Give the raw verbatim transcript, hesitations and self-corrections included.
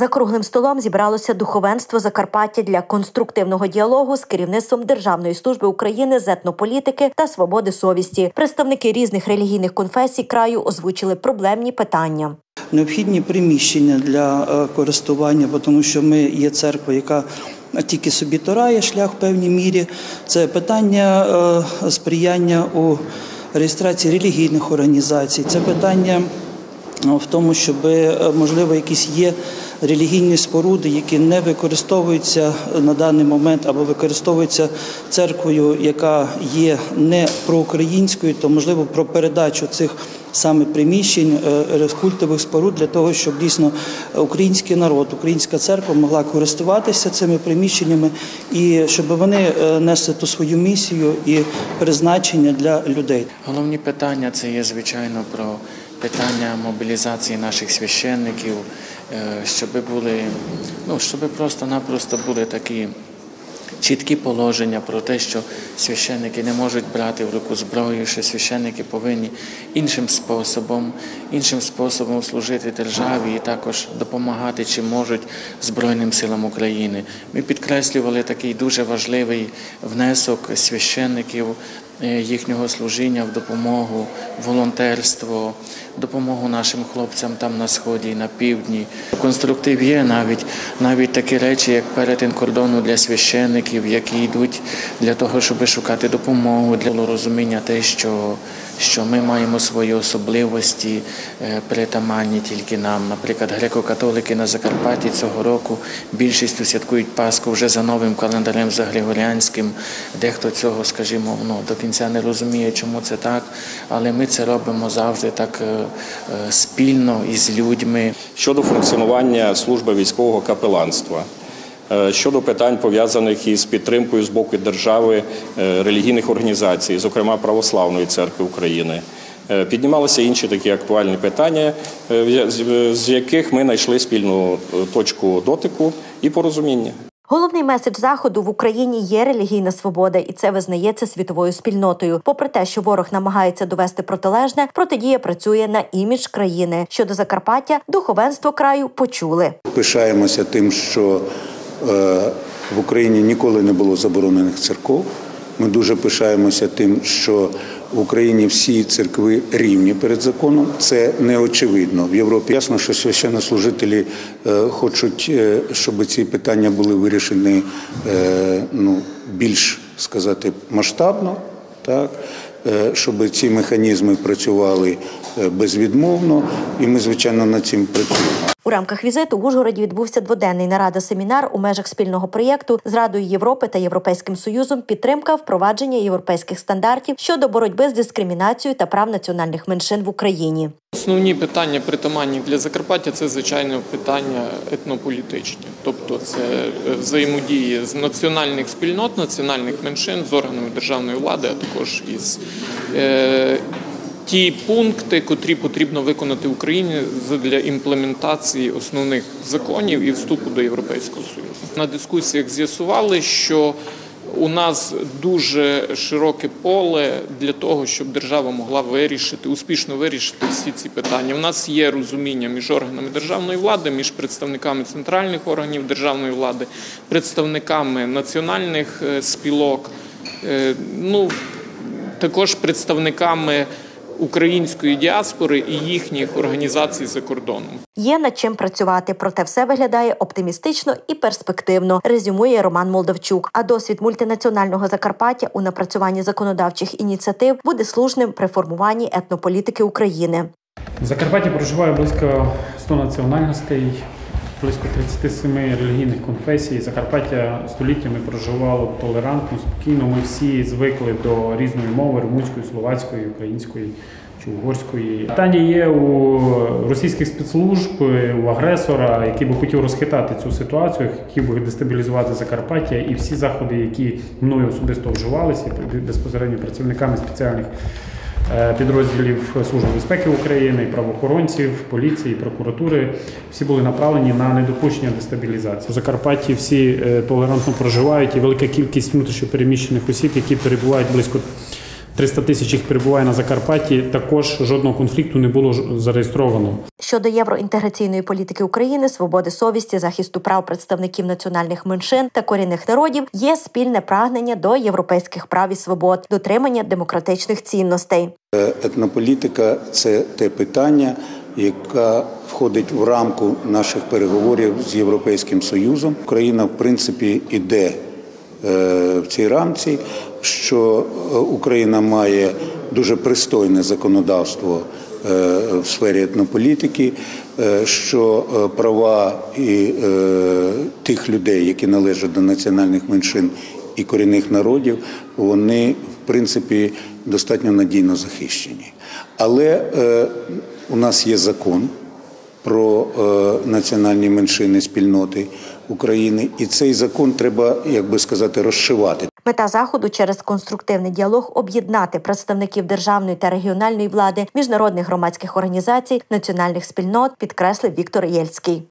За круглим столом зібралося духовенство Закарпаття для конструктивного діалогу з керівництвом Державної служби України з етнополітики та свободи совісті. Представники різних релігійних конфесій краю озвучили проблемні питання. Необхідні приміщення для користування, тому що ми є церква, яка тільки собі торає шлях в певній мірі. Це питання сприяння у реєстрації релігійних організацій, це питання в тому, щоб, можливо, якісь є релігійні споруди, які не використовуються на даний момент або використовуються церквою, яка є не проукраїнською, то, можливо, про передачу цих саме приміщень, культових споруд для того, щоб дійсно український народ, українська церква могла користуватися цими приміщеннями і щоб вони несли ту свою місію і призначення для людей. Головні питання – це є, звичайно, про питання мобілізації наших священників, щоб були, ну, щоб просто-напросто були такі чіткі положення про те, що священники не можуть брати в руку зброю, що священники повинні іншим способом, іншим способом служити державі і також допомагати, чи можуть, Збройним силам України. Ми підкреслювали такий дуже важливий внесок священників, їхнього служіння в допомогу, волонтерство, допомогу нашим хлопцям там на Сході і на Півдні. Конструктив є навіть, навіть такі речі, як перетин кордону для священників, які йдуть для того, щоб шукати допомогу, для розуміння те, що, що ми маємо свої особливості, притаманні тільки нам. Наприклад, греко-католики на Закарпатті цього року більшістю святкують Пасху вже за новим календарем, за Григоріанським. Дехто цього, скажімо, ну, до кінця не розуміє, чому це так, але ми це робимо завжди так спільно із людьми. Щодо функціонування служби військового капеланства, щодо питань, пов'язаних із підтримкою з боку держави релігійних організацій, зокрема Православної церкви України, піднімалися інші такі актуальні питання, з яких ми знайшли спільну точку дотику і порозуміння. Головний меседж Заходу: в Україні є релігійна свобода, і це визнається світовою спільнотою. Попри те, що ворог намагається довести протилежне, протидія працює на імідж країни. Щодо Закарпаття, духовенство краю почули. Пишаємося тим, що е, в Україні ніколи не було заборонених церков. Ми дуже пишаємося тим, що в Україні всі церкви рівні перед законом. Це не очевидно. В Європі ясно, що священнослужителі е, хочуть, е, щоб ці питання були вирішені е, ну, більш, сказати, масштабно, так? Е, щоб ці механізми працювали е, безвідмовно, і ми, звичайно, над цим працюємо. У рамках візиту в Ужгороді відбувся дводенний нарада-семінар у межах спільного проєкту з Радою Європи та Європейським Союзом «Підтримка впровадження європейських стандартів щодо боротьби з дискримінацією та прав національних меншин в Україні». Основні питання, притаманні для Закарпаття, це, звичайно, питання етнополітичні. Тобто це взаємодії з національних спільнот, національних меншин, з органами державної влади, а також із е, ті пункти, котрі потрібно виконати Україні для імплементації основних законів і вступу до Європейського Союзу. На дискусіях з'ясували, що у нас дуже широке поле для того, щоб держава могла вирішити, успішно вирішити всі ці питання. У нас є розуміння між органами державної влади, між представниками центральних органів державної влади, представниками національних спілок, ну, також представниками української діаспори і їхніх організацій за кордоном. Є над чим працювати, проте все виглядає оптимістично і перспективно, резюмує Роман Молдавчук. А досвід мультинаціонального Закарпаття у напрацюванні законодавчих ініціатив буде слушним при формуванні етнополітики України. В Закарпатті проживає близько ста національностей, близько тридцять сім релігійних конфесій. Закарпаття століттями проживало толерантно, спокійно. Ми всі звикли до різної мови – румунської, словацької, української чи угорської. Питання є у російських спецслужб, у агресора, який би хотів розхитати цю ситуацію, хотів би дестабілізувати Закарпаття, і всі заходи, які мною особисто вживалися, безпосередньо працівниками спеціальних підрозділів Служби безпеки України, правоохоронців, поліції, прокуратури, всі були направлені на недопущення дестабілізації. У Закарпатті всі толерантно проживають, і велика кількість внутрішньо переміщених осіб, які перебувають близько триста тисяч їх перебуває на Закарпатті, також жодного конфлікту не було зареєстровано. Щодо євроінтеграційної політики України, свободи совісті, захисту прав представників національних меншин та корінних народів є спільне прагнення до європейських прав і свобод, дотримання демократичних цінностей. Етнополітика – це те питання, яка входить в рамку наших переговорів з Європейським Союзом. Україна, в принципі, іде в цій рамці, що Україна має дуже пристойне законодавство в сфері етнополітики, що права і тих людей, які належать до національних меншин і корінних народів, вони, в принципі, достатньо надійно захищені. Але у нас є закон про національні меншини, спільноти України, і цей закон треба, як би сказати, розшивати. Мета заходу через конструктивний діалог об'єднати представників державної та регіональної влади, міжнародних громадських організацій, національних спільнот, підкреслив Віктор Єльський.